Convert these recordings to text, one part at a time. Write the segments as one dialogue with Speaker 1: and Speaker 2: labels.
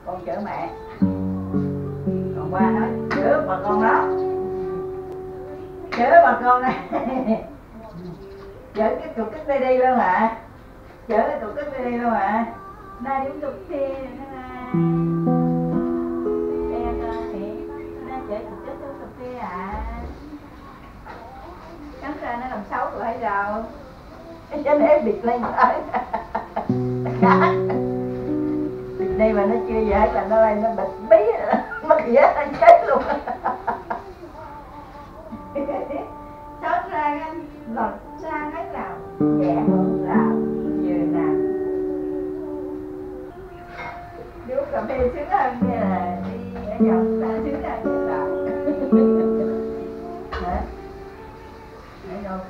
Speaker 1: con chở mẹ. Còn qua nói chở bà con đó, chở bà con này. Chở cái cục cái đi luôn ạ. Chở cái cục cái đi luôn ạ. Na điểm cục xe na chở cục cái cà phê ạ. Cắn ra nó làm xấu rồi hay sao? Cái chân ép bịt lên tới. Bịt đây mà nó chưa gì hết là nó lên nó bịt bí mất giá nó chết luôn. Sót ra cái lọt sang hết nào nhẹ hơn nào vừa nào. Đi uống cà phê sướng hơn như là đi ở dòng ta sướng hơn như là. Hả? Để đâu?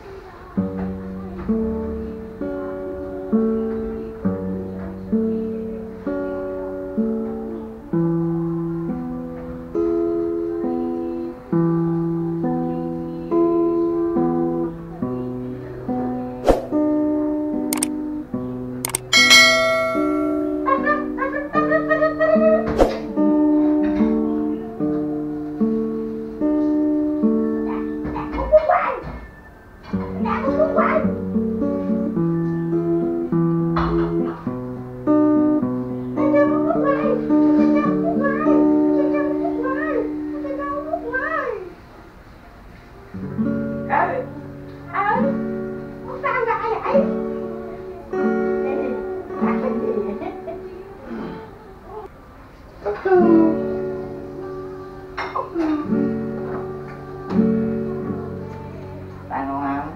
Speaker 1: Bạn ngon không?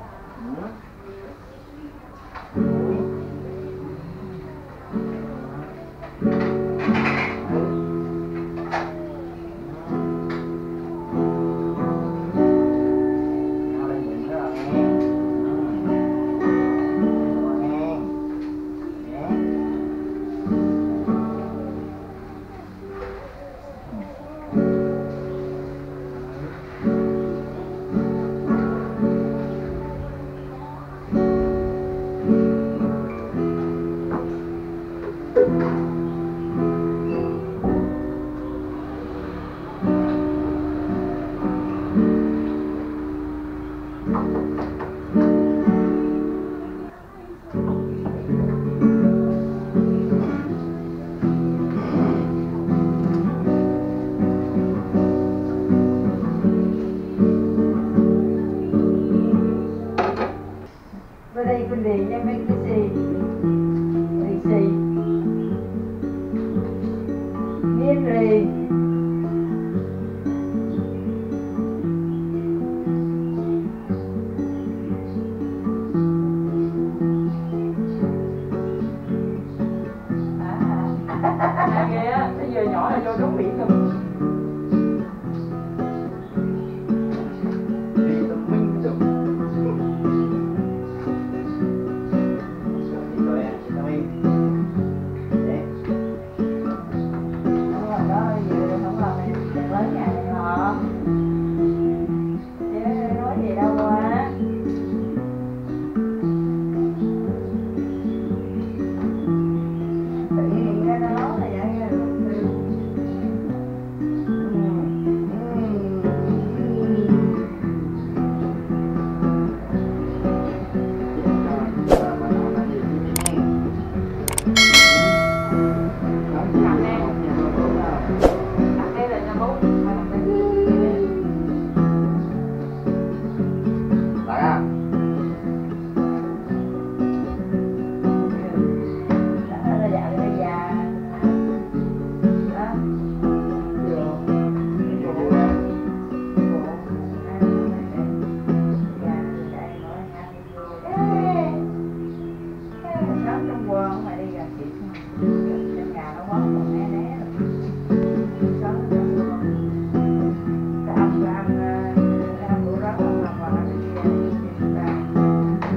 Speaker 1: Bữa đây con đi cho mấy cái gì xì miếng rì ghê á, bây giờ nhỏ là cho trốn biển không?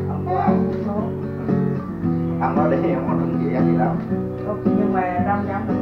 Speaker 1: Ăn nó đi, không có đừng gì ăn gì đâu. Nhưng mà 500